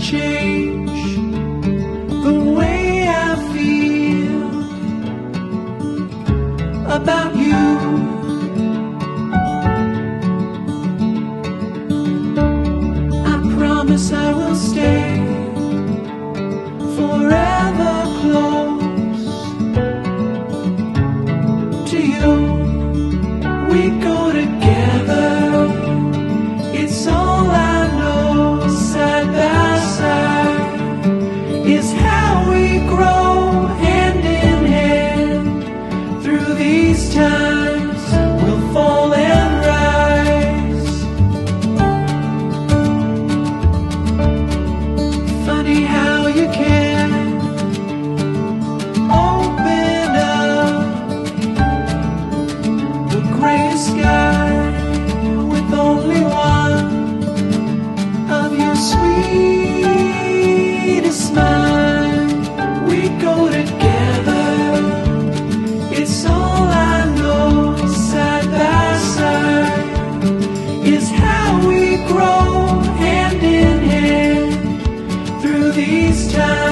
change the way I feel about you. I promise I will stay forever close to you. We go together, it's all I know. Side by side is how we grow, hand in hand. Through these times we'll fall and rise. Funny how you can open up the gray sky with only one of your sweetest smile. We go together, it's all I know. Side by side is how we grow, hand in hand. Through these times